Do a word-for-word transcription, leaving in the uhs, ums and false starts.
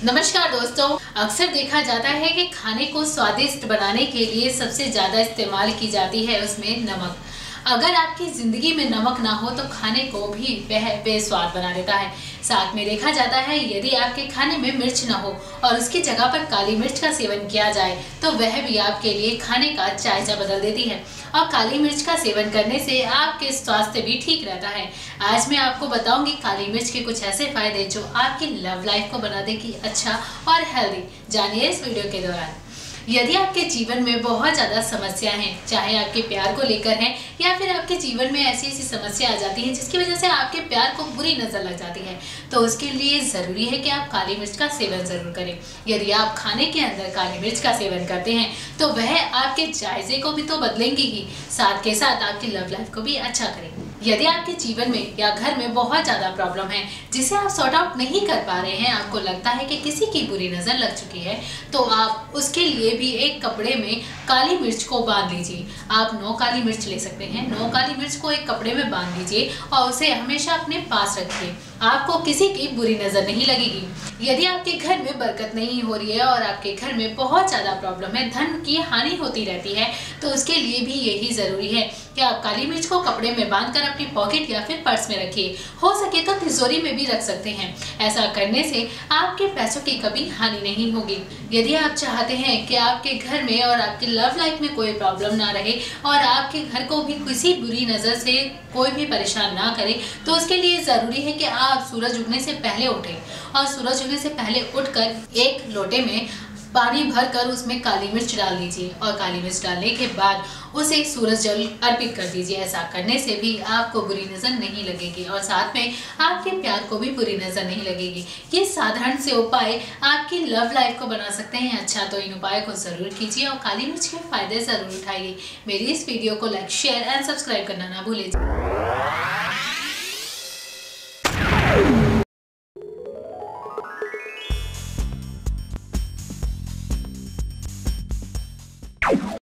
नमस्कार दोस्तों, अक्सर देखा जाता है कि खाने को स्वादिष्ट बनाने के लिए सबसे ज्यादा इस्तेमाल की जाती है उसमें नमक। अगर आपकी जिंदगी में नमक ना हो तो खाने को भी वह बेस्वाद बना देता है। साथ में देखा जाता है यदि आपके खाने में मिर्च ना हो और उसकी जगह पर काली मिर्च का सेवन किया जाए तो वह भी आपके लिए खाने का जायजा बदल देती है। और काली मिर्च का सेवन करने से आपके स्वास्थ्य भी ठीक रहता है। आज मैं आपको बताऊंगी काली मिर्च के कुछ ऐसे फायदे जो आपकी लव लाइफ को बना देगी अच्छा और हेल्दी। जानिए इस वीडियो के दौरान। यदि आपके जीवन में बहुत ज़्यादा समस्या हैं, चाहे आपके प्यार को लेकर हैं या फिर आपके जीवन में ऐसी ऐसी समस्या आ जाती है जिसकी वजह से आपके प्यार को बुरी नज़र लग जाती है, तो उसके लिए ज़रूरी है कि आप काली मिर्च का सेवन ज़रूर करें। यदि आप खाने के अंदर काली मिर्च का सेवन करते हैं तो वह आपके जायजे को भी तो बदलेंगी ही, साथ के साथ आपकी लव लाइफ को भी अच्छा करेंगे। यदि आपके जीवन में या घर में बहुत ज़्यादा प्रॉब्लम है जिसे आप सॉर्ट आउट नहीं कर पा रहे हैं, आपको लगता है कि किसी की बुरी नज़र लग चुकी है, तो आप उसके लिए भी एक कपड़े में काली मिर्च को बांध लीजिए। आप नौ काली मिर्च ले सकते हैं। नौ काली मिर्च को एक कपड़े में बांध लीजिए और उसे हमेशा अपने पास रखिए। आपको किसी की बुरी नज़र नहीं लगेगी। यदि आपके घर में बरकत नहीं हो रही है और आपके घर में बहुत ज़्यादा प्रॉब्लम है, धन की हानि होती रहती है, तो उसके लिए भी यही ज़रूरी है कि आप काली मिर्च को कपड़े में बांधकर अपनी पॉकेट या फिर पर्स में रखिए। हो सके तो तिजोरी में भी रख सकते हैं। ऐसा करने से आपके पैसों की कभी हानि नहीं होगी। यदि आप चाहते हैं कि आपके घर में और आपकी लव लाइफ में कोई प्रॉब्लम ना रहे और आपके घर को भी किसी बुरी नज़र से कोई भी परेशान ना करे, तो उसके लिए ज़रूरी है कि आप सूरज उगने से पहले उठें और सूरज उगने से पहले उठकर एक लोटे में पानी भरकर उसमें काली मिर्च डाल दीजिए और काली मिर्च डालने के बाद उसे सूरज जल अर्पित कर दीजिए। ऐसा करने से भी आपको बुरी नज़र नहीं लगेगी और साथ में आपके प्यार को भी बुरी नज़र नहीं लगेगी। ये साधारण से उपाय आपकी लव लाइफ को बना सकते हैं अच्छा, तो इन उपाय को ज़रूर कीजिए और काली मिर्च के फायदे ज़रूर उठाइए। मेरी इस वीडियो को लाइक, शेयर एंड सब्सक्राइब करना ना भूलिए।